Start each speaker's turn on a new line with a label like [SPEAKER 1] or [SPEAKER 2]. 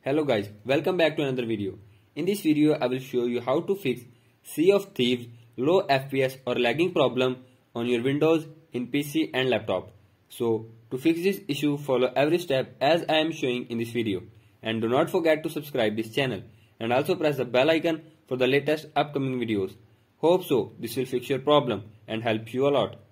[SPEAKER 1] Hello guys, welcome back to another video. In this video I will show you how to fix Sea of Thieves low FPS or lagging problem on your Windows in PC and laptop. So to fix this issue, follow every step as I am showing in this video, and do not forget to subscribe this channel and also press the bell icon for the latest upcoming videos. Hope so this will fix your problem and help you a lot.